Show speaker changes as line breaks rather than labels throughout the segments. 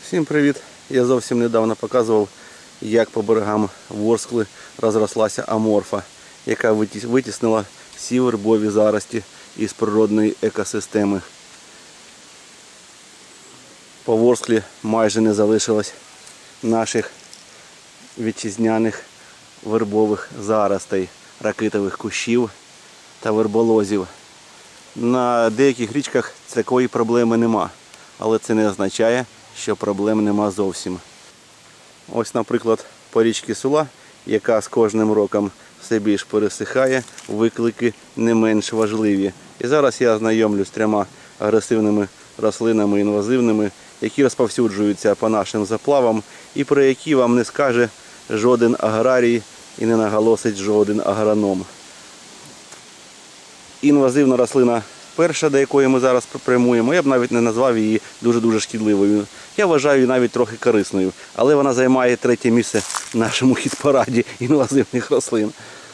Всім привіт! Я зовсім недавно показував, як по берегам Ворскли розрослася аморфа, яка витіснила всі вербові зарості із природної екосистеми. По Ворсклі майже не залишилось наших вітчизняних вербових заростей, ракитових кущів та верболозів. На деяких річках такої проблеми нема, але це не означає, що проблем нема зовсім. Ось, наприклад, по річці Сула, яка з кожним роком все більш пересихає, виклики не менш важливі. І зараз я ознайомлюсь з 3 агресивними рослинами інвазивними, які розповсюджуються по нашим заплавам і про які вам не скаже жоден аграрій і не наголосить жоден агроном. Інвазивна рослина перша, до якої ми зараз прямуємо, я б навіть не назвав її дуже-дуже шкідливою. Я вважаю її навіть трохи корисною, але вона займає 3-е місце в нашому хіт-параді інвазивних рослин.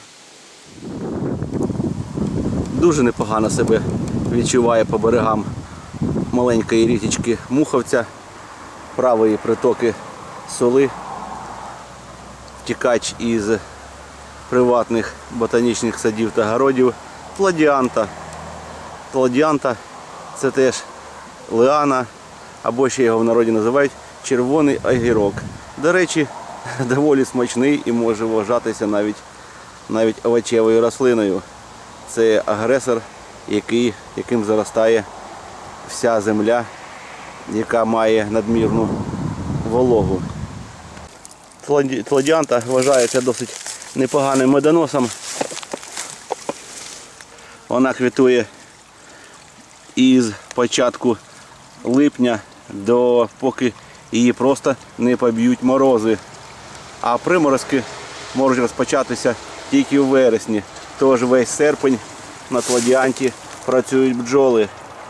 Дуже непогано себе відчуває по берегам маленької річечки Муховця, правої притоки Сули, втікач із приватних ботанічних садів та городів Тладіанта. Тладіанта – це теж ліана, або ще його в народі називають червоний огірок. До речі, доволі смачний і може вважатися навіть овочевою рослиною. Це агресор, яким заростає вся земля, яка має надмірну вологу. Тладіанта вважається досить непоганим медоносом. Вона квітує із початку липня до поки її просто не поб'ють морози. А приморозки можуть розпочатися тільки у вересні. Тож весь серпень на Тладіанті працюють бджоли.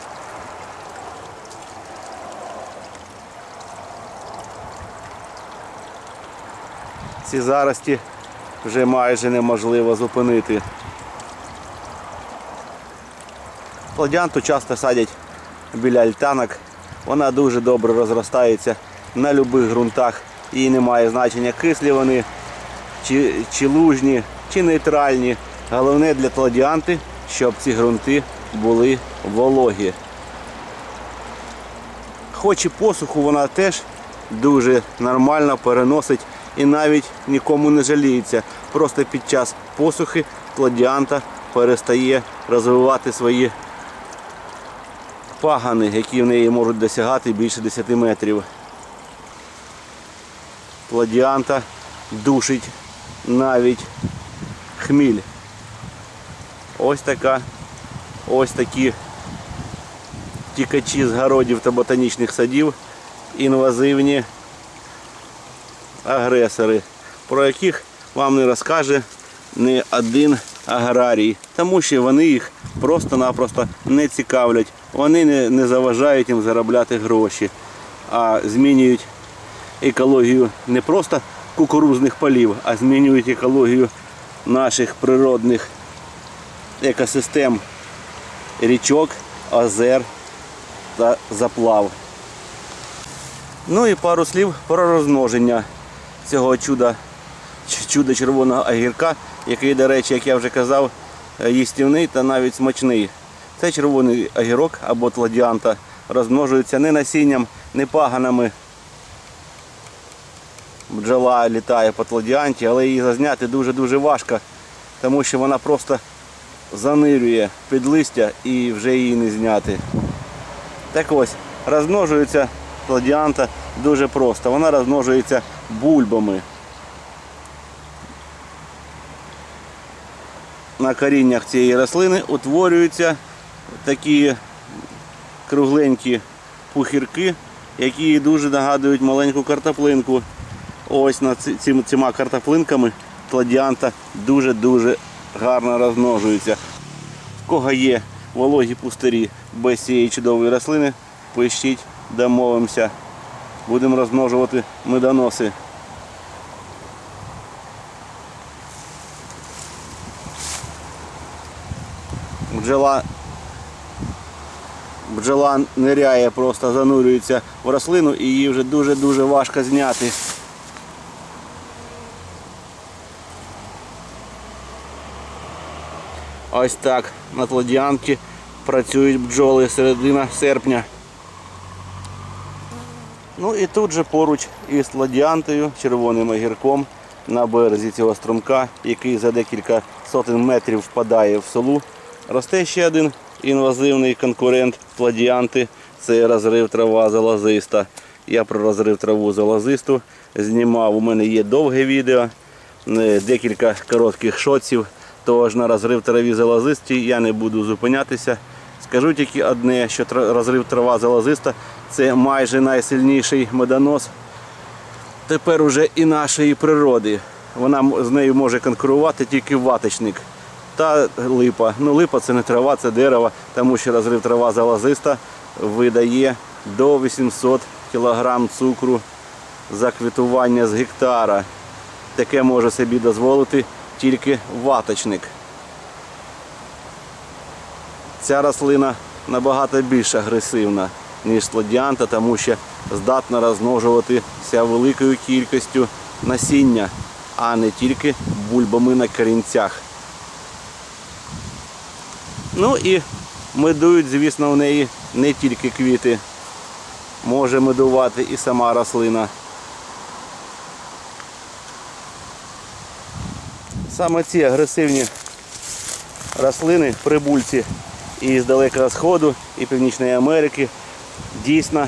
Ці зарості вже майже неможливо зупинити. Тладіанту часто садять біля альтанок. Вона дуже добре розростається на будь-яких ґрунтах. Їй немає значення, кислі вони, чи лужні, чи нейтральні. Головне для тладіанти, щоб ці ґрунти були вологі. Хоч і посуху вона теж дуже нормально переносить і навіть нікому не жаліється. Просто під час посухи тладіанта перестає розвивати свої пагани, які в неї можуть досягати більше 10 метрів. Тладіанта душить навіть хміль. Ось такі тікачі з городів та ботанічних садів, інвазивні агресори, про яких вам не розкаже ні один аграрій, тому що вони їх просто-напросто не цікавлять. Вони не заважають їм заробляти гроші, а змінюють екологію не просто кукурудзних полів, а змінюють екологію наших природних екосистем, річок, озер та заплав. Ну і пару слів про розмноження цього чуда червоного огірка, який, до речі, як я вже казав, їстівний та навіть смачний. Цей червоний огірок або тладіанта розмножується не насінням, не паганами. Бджола літає по тладіанті, але її зазняти дуже-дуже важко, тому що вона просто занирює під листя і вже її не зняти. Так ось, розмножується тладіанта дуже просто. Вона розмножується бульбами. На коріннях цієї рослини утворюються такі кругленькі пухірки, які дуже нагадують маленьку картоплинку. Ось над цими картоплинками тладіанта дуже-дуже гарно розмножується. В кого є вологі пустирі без цієї чудової рослини, пишіть, домовимося. Будемо розмножувати медоноси. бджола ниряє, просто занурюється в рослину і її вже дуже-дуже важко зняти. Ось так на тлодіанці працюють бджоли середина серпня. Ну і тут же поруч із тлодіантою, червоним огірком, на березі цього струмка, який за декілька сотень метрів впадає в селу, росте ще один інвазивний конкурент тлодіанти – це розрив трава золозиста. Я про розрив траву золозисту знімав, у мене є довге відео, декілька коротких шотів, тож на розрив траві золозистій я не буду зупинятися. Скажу тільки одне, що розрив трава золозиста – це майже найсильніший медонос тепер уже і нашої природи. З нею може конкурувати тільки ваточник та липа. Ну, липа – це не трава, це дерево, тому що розрив трава золозиста видає до 800 кг цукру за квітування з гектара. Таке може собі дозволити тільки ваточник. Ця рослина набагато більш агресивна, ніж тлодіанта, тому що здатна розмножуватися великою кількістю насіння, а не тільки бульбами на корінцях. Ну і медують, звісно, в неї не тільки квіти. Може медувати і сама рослина. Саме ці агресивні рослини, прибульці із Далекого Сходу і Північної Америки, дійсно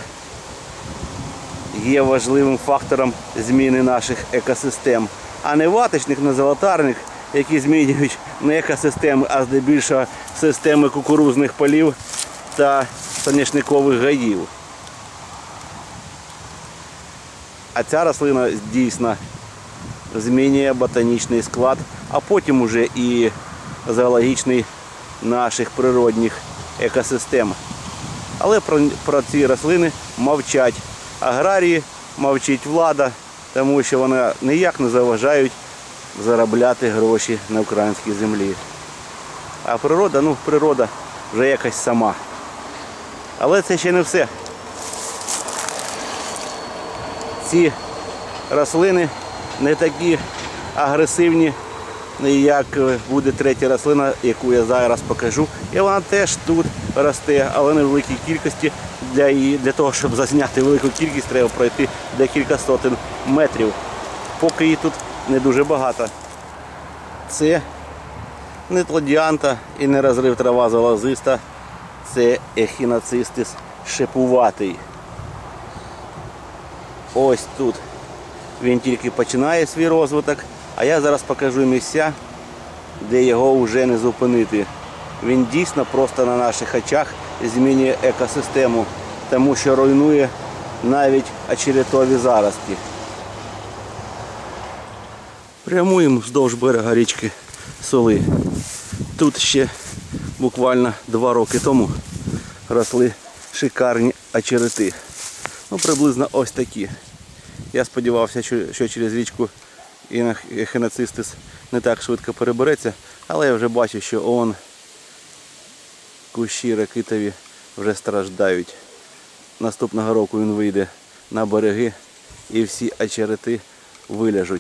є важливим фактором зміни наших екосистем. А не ваточник, не золотарник, які змінюють не екосистеми, а здебільшого системи кукурузних полів та соняшникових гаїв. А ця рослина дійсно змінює ботанічний склад, а потім уже і зоологічний наших природних екосистем. Але про ці рослини мовчать аграрії, мовчить влада, тому що вони ніяк не заважають заробляти гроші на українській землі. А природа, природа вже якась сама. Але це ще не все. Ці рослини не такі агресивні, як буде третя рослина, яку я зараз покажу. І вона теж тут росте, але не в великій кількості. Для того, щоб зазняти велику кількість, треба пройти декілька сотень метрів. Поки її тут не дуже багато. Це не тлодіанта і не розрив трава золозиста. Це ехінацистис шипуватий. Ось тут він тільки починає свій розвиток, а я зараз покажу місця, де його вже не зупинити. Він дійсно просто на наших очах змінює екосистему, тому що руйнує навіть очеретові зарості. Прямуємо вздовж берега річки Соли. Тут ще буквально 2 роки тому росли шикарні очерети. Приблизно ось такі. Я сподівався, що через річку ехінацистис не так швидко перебереться, але я вже бачу, що кущі ракитові вже страждають. Наступного року він вийде на береги і всі очерети виляжуть.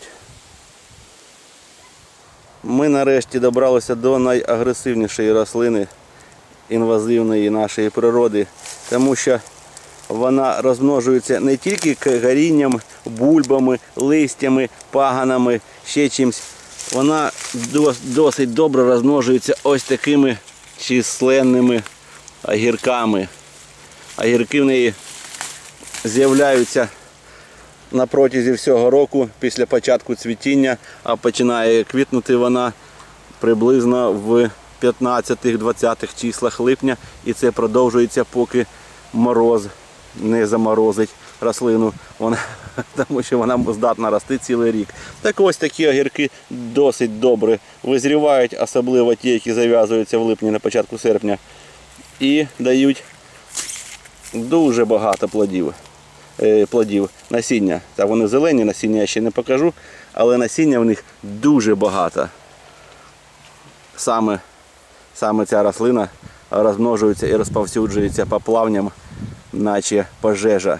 Ми нарешті добралися до найагресивнішої рослини інвазивної нашої природи, тому що вона розмножується не тільки корінням, бульбами, листями, паганами, ще чимось. Вона досить добре розмножується ось такими численними огірками. Огірки в неї з'являються на протязі всього року після початку цвітіння, а починає квітнути вона приблизно в 15-20 числах липня, і це продовжується, поки мороз не заморозить рослину, тому що вона здатна рости цілий рік. Так ось такі огірки досить добре визрівають, особливо ті, які зав'язуються в липні на початку серпня, і дають дуже багато плодів, насіння. Та вони зелені, насіння я ще не покажу, але насіння в них дуже багато. Саме ця рослина розмножуються і розповсюджуються по плавням, наче пожежа.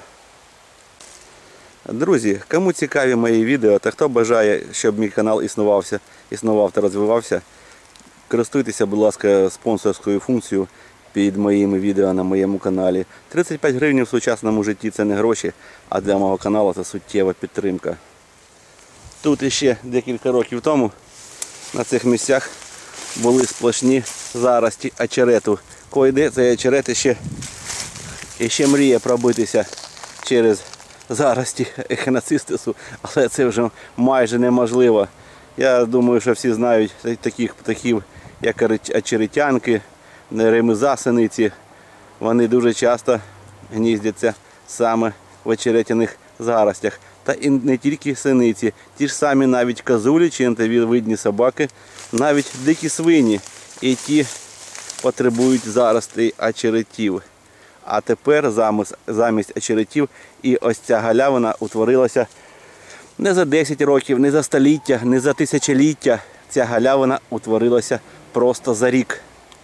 Друзі, кому цікаві мої відео та хто бажає, щоб мій канал існував та розвивався, користуйтеся, будь ласка, спонсорською функцією під моїми відео на моєму каналі. 35 гривень в сучасному житті – це не гроші, а для мого каналу це суттєва підтримка. Тут іще декілька років тому на цих місцях були сплошні зарості очерету. Кой-де цей очерет ще мріє пробитися через зарості ехінацистису, але це вже майже неможливо. Я думаю, що всі знають таких птахів, як очеретянки, ремеза синиці. Вони дуже часто гніздяться саме в очеретяних заростях. Та і не тільки синиці, ті ж самі навіть козулі чи ентовидні собаки, навіть дикі свині, і ті потребують заростей очеретів. А тепер замість очеретів і ось ця галявина утворилася не за 10 років, не за століття, не за тисячоліття. Ця галявина утворилася просто за рік.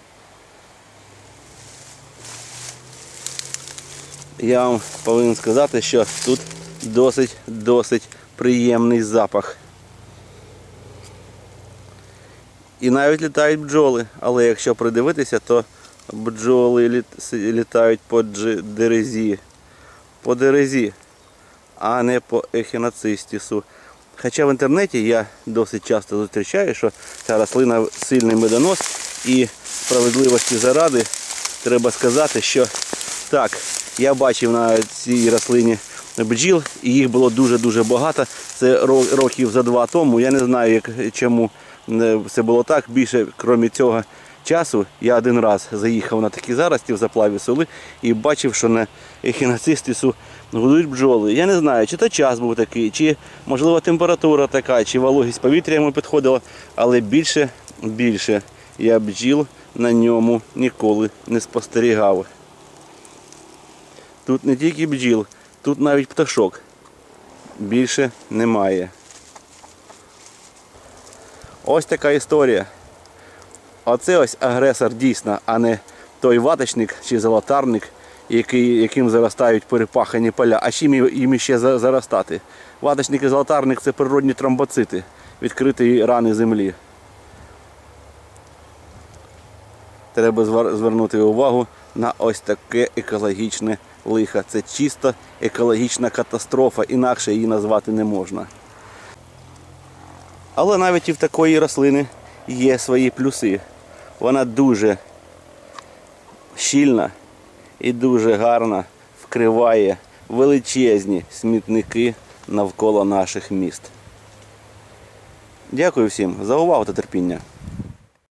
Я вам повинен сказати, що тут досить приємний запах. І навіть літають бджоли, але якщо придивитися, то бджоли літають по дерезі, а не по ехінацистису. Хоча в інтернеті я досить часто зустрічаю, що ця рослина сильний медонос, і справедливості заради треба сказати, що так, я бачив на цій рослині бджіл, і їх було дуже-дуже багато. Це років за 2 тому. Я не знаю, чому це було так. Більше, крім цього часу, я один раз заїхав на такі зарості в заплаві соли і бачив, що на ехінацистису гудуть бджоли. Я не знаю, чи то час був такий, чи, можливо, температура така, чи вологість повітря йому підходила, але більше я бджіл на ньому ніколи не спостерігав. Тут не тільки бджіл, тут навіть пташок більше немає. Ось така історія. Оце ось агресор дійсно, а не той ваточник чи золотарник, яким заростають перепахані поля. А чим їм ще заростати? Ваточник і золотарник – це природні тромбоцити, відкриті рани землі. Треба звернути увагу на ось таке екологічне лихо. Це чисто екологічна катастрофа, інакше її назвати не можна. Але навіть і в такої рослини є свої плюси. Вона дуже щільна і дуже гарно вкриває величезні смітники навколо наших міст. Дякую всім за увагу та терпіння.